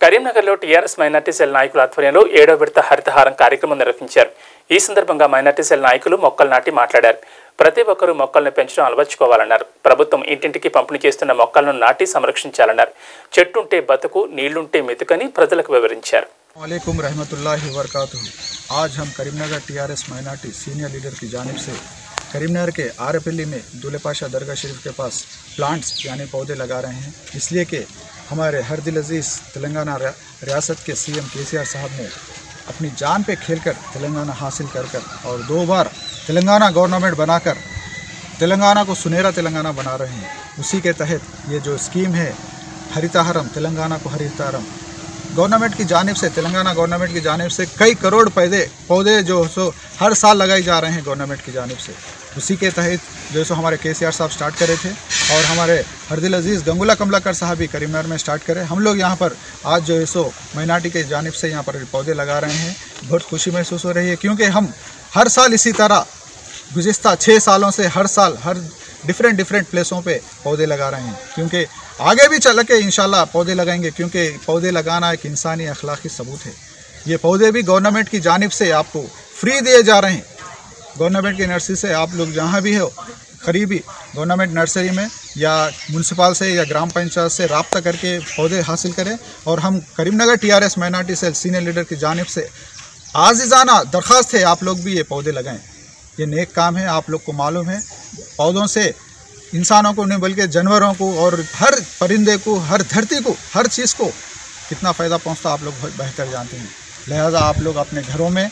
కరీంనగర్లో TRS minority cell నాయకుల ఆధ్వర్యంలో 7వ విడత హరితహారం కార్యక్రమం నిర్వహించారు. ఈ సందర్భంగా మైనార్టీ సెల్ నాయకులు మొక్కలు నాటి మాట్లాడారు. ప్రతి ఒక్కరూ మొక్కలను పెంచడం అలవర్చుకోవాలన్నారు. ప్రభుత్వం ఇంటింటికి పంపిణీ చేస్తున్న మొక్కలను నాటి సంరక్షించాలన్నారు. చెట్టుంటే బతుకు, నీళ్లుంటే మెతుకని ప్రజలకు వివరించారు. वालेकुम रहमतुल्लाहि व बरकातुहू। आज हम Karimnagar TRS minority senior leader की जानिब से करीमनगर के आरपल्ली में दूल्हे पाशा दरगाह शरीफ के पास प्लांट्स यानी पौधे लगा रहे हैं, इसलिए कि हमारे हर दिल अजीज़ तेलंगाना रियासत के सीएम केसीआर साहब ने अपनी जान पे खेलकर तेलंगाना हासिल कर और 2 बार तेलंगाना गवर्नमेंट बनाकर तेलंगाना को सुनहरा तेलंगाना बना रहे हैं। उसी के तहत ये जो स्कीम है हरितहारम, तेलंगाना को हरितहारम, गवर्नमेंट की जानिब से, तेलंगाना गवर्नमेंट की जानिब से कई करोड़ पौधे जो सो हर साल लगाए जा रहे हैं गवर्नमेंट की जानिब से। उसी के तहत जो सो हमारे केसीआर साहब स्टार्ट करे थे और हमारे हरदिल अजीज़ गंगुला कमलाकर साहब भी करीमनगर में स्टार्ट करे। हम लोग यहाँ पर आज जो है सो माइनॉरिटी के जानिब से यहाँ पर पौधे लगा रहे हैं। बहुत खुशी महसूस हो रही है क्योंकि हम हर साल इसी तरह गुज़िश्ता 6 सालों से हर साल हर डिफरेंट प्लेसों पे पौधे लगा रहे हैं, क्योंकि आगे भी चल के इंशाल्लाह पौधे लगाएंगे, क्योंकि पौधे लगाना एक इंसानी अखलाकी सबूत है। ये पौधे भी गवर्नमेंट की जानिब से आपको फ्री दिए जा रहे हैं। गवर्नमेंट की नर्सरी से आप लोग जहाँ भी हो करीबी गवर्नमेंट नर्सरी में या म्यूनसिपल से या ग्राम पंचायत से रब्ता करके पौधे हासिल करें। और हम Karimnagar TRS minority cell senior leader की जानिब से आज़िज़ाना दरख्वास्त है, आप लोग भी ये पौधे लगाएं। ये नेक काम है, आप लोग को मालूम है। पौधों से इंसानों को नहीं बल्कि जानवरों को और हर परिंदे को, हर धरती को, हर चीज़ को कितना फ़ायदा पहुंचता आप लोग बेहतर जानते हैं। लिहाजा आप लोग अपने घरों में,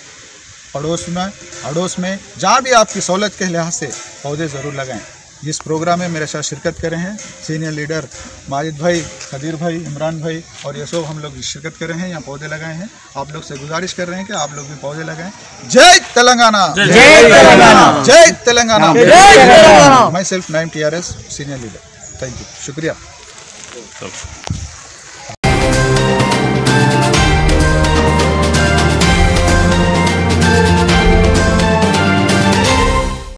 अड़ोस में जहाँ भी आपकी सहूलत के लिहाज से पौधे ज़रूर लगाएं। इस प्रोग्राम में मेरे साथ शिरकत कर रहे हैं सीनियर लीडर माजिद भाई, खदीर भाई, इमरान भाई और ये सब हम लोग शिरकत कर रहे हैं, यहाँ पौधे लगाए हैं। आप लोग से गुजारिश कर रहे हैं कि आप लोग भी पौधे लगाएं। जय तेलंगाना, जय तेलंगाना, जय Telangana. Myself Naim TRS senior leader. Thank you, शुक्रिया।